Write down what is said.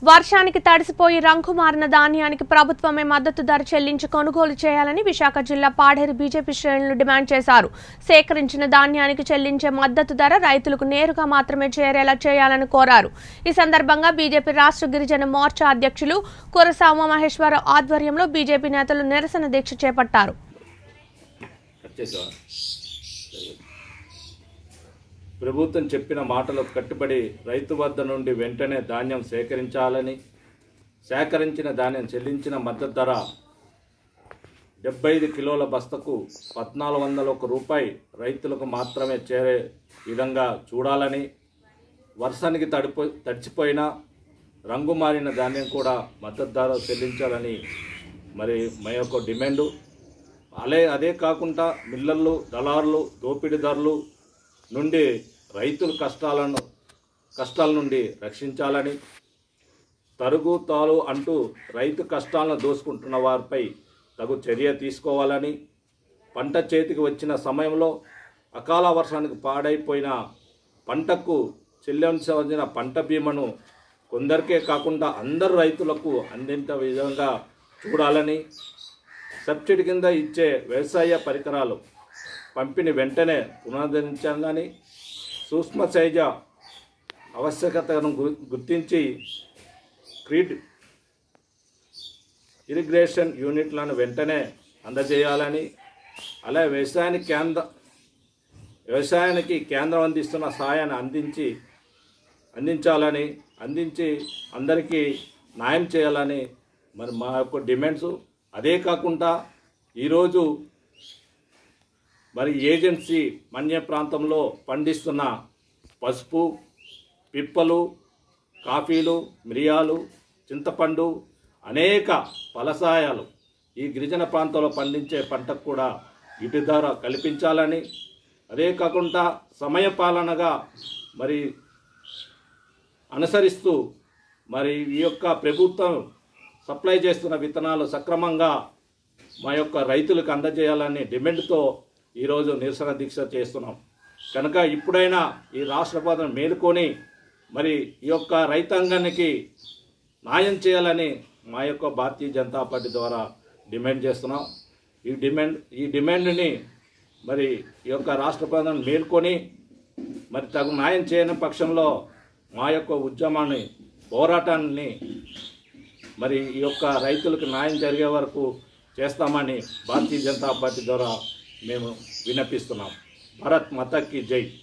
వర్షానికి తడిసిపోయి రంగు మారిన ధాన్యానికి ప్రభుత్వమే మద్దతు ధర చెల్లించి కొనుగోలు చేయాలని విశాఖ జిల్లా పాడేరు బీజేపీ శ్రేణులు డిమాండ్ చేశారు. సేకరించిన ధాన్యానికి చెల్లించే మద్దతు ధర రైతులకు నేరుగా మాత్రమే చేరేలా చేయాలని కోరారు. ఈ సందర్భంగా బీజేపీ రాష్ట్ర గిరిజన మోర్చా అధ్యక్షులు కురసామ మహేశ్వరరావు ఆధ్వర్యంలో బీజేపీ నేతలు నిరసన దీక్ష చేపట్టారు. ప్రభుత్వం చెప్పిన మాటలకు కట్టుబడి రైతు వద్ద నుండి వెంటనే ధాన్యం సేకరించాలని, సేకరించిన ధాన్యం చెల్లించిన మద్దతు ధర 75 కిలోల బస్తకు 1401 రూపాయి రైతులకు మాత్రమే చేరే విధంగా చూడాలని, వర్షానికి తడిచిపోయిన రంగు మారిన ధాన్యం కూడా మద్దతు ధర చెల్లించాలని మరి మా యొక్క డిమాండు. అదే కాకుండా మిల్లర్లు, దళారులు, దోపిడీదారులు నుండి రైతుల కష్టాల నుండి రక్షించాలని, తరుగు తాలు అంటూ రైతు కష్టాలను దోసుకుంటున్న వారిపై తగు చర్య తీసుకోవాలని, పంట చేతికి వచ్చిన సమయంలో అకాల వర్షానికి పాడైపోయిన పంటకు చెల్లించవలసిన పంట బీమాను కొందరికే కాకుండా అందరు రైతులకు అందించే విధంగా చూడాలని, సబ్సిడీ కింద ఇచ్చే వ్యవసాయ పరికరాలు పంపిణీ వెంటనే పునరుద్ధరించాలని, సూక్ష్మ సైజ ఆవశ్యకతను గుర్తించి క్రీడ్ ఇరిగేషన్ యూనిట్లను వెంటనే అందజేయాలని, అలాగే వ్యవసాయానికి కేంద్రం అందిస్తున్న సహాయాన్ని అందించి అందరికీ న్యాయం చేయాలని మరి మా యొక్క డిమాండ్స్. అదే కాకుండా ఈరోజు మరి ఏజెన్సీ మన్య ప్రాంతంలో పండిస్తున్న పసుపు, పిప్పలు, కాఫీలు, మిరియాలు, చింతపండు, అనేక ఫలసాయాలు ఈ గిరిజన ప్రాంతంలో పండించే పంటకు కూడా గిట్టు ధర కల్పించాలని, అదే కాకుండా సమయపాలనగా మరి అనుసరిస్తూ మరి ఈ యొక్క ప్రభుత్వం సప్లై చేస్తున్న విత్తనాలు సక్రమంగా మా యొక్క రైతులకు అందజేయాలని డిమాండ్తో ఈరోజు నిరసన దీక్ష చేస్తున్నాం. కనుక ఇప్పుడైనా ఈ రాష్ట్ర ప్రభుత్వం మేలుకొని మరి ఈ యొక్క రైతాంగానికి న్యాయం చేయాలని మా యొక్క భారతీయ జనతా పార్టీ ద్వారా డిమాండ్ చేస్తున్నాం. ఈ డిమాండ్ని మరి ఈ యొక్క రాష్ట్ర ప్రభుత్వం మేలుకొని మరి తగు న్యాయం చేయని పక్షంలో మా యొక్క ఉద్యమాన్ని, పోరాటాన్ని మరి ఈ యొక్క రైతులకు న్యాయం జరిగే వరకు చేస్తామని భారతీయ జనతా పార్టీ ద్వారా మేము విన్నపిస్తున్నాం. భారత్ మాతాకి జై.